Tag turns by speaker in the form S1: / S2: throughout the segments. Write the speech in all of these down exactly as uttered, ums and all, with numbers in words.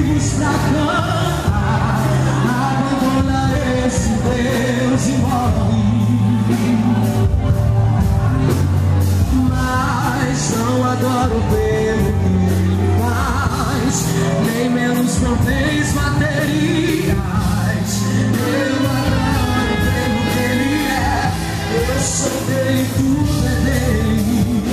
S1: motivos pra cantar. Abandona esse Deus e morre. Mas não adoro pelo que ele faz, nem menos por bens materiais. Eu adoro pelo que ele é. Eu sou dele, tudo é dele.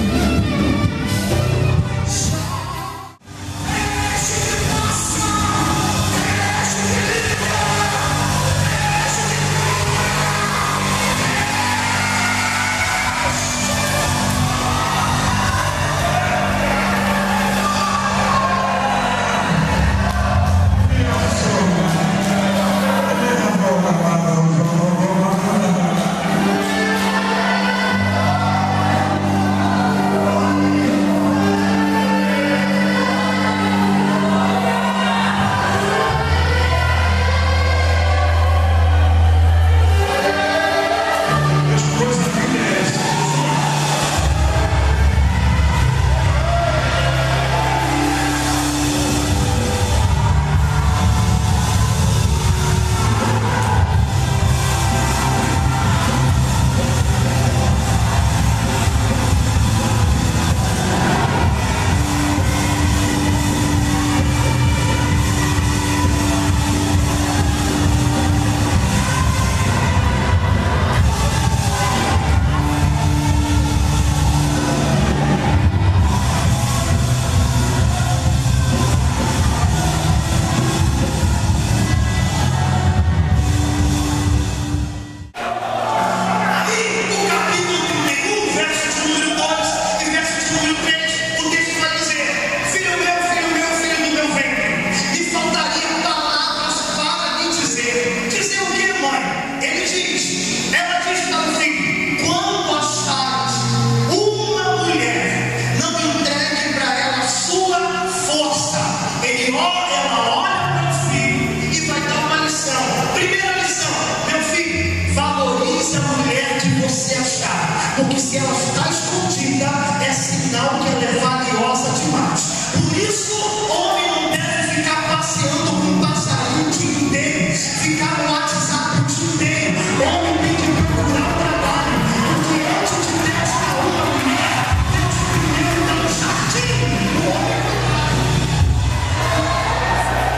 S2: Porque se ela está escondida, é sinal que ela é valiosa demais. Por isso, o homem não deve ficar passeando com um passarinho o dia inteiro, ficar no WhatsApp o dia inteiro. O homem tem que procurar o trabalho, porque antes de Deus para uma mulher, Deus primeiro dá um jardim. O homem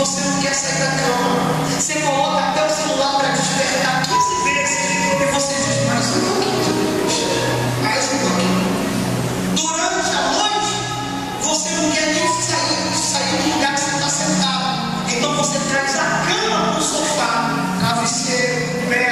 S2: você não quer sair da cama. Você coloca até o celular para despertar quinze vezes e você diz, mais um pouquinho, mais um pouquinho. Durante a noite, você não quer nem sair, sair do lugar que você está sentado. Então você traz a cama para o sofá, travesseiro, pé,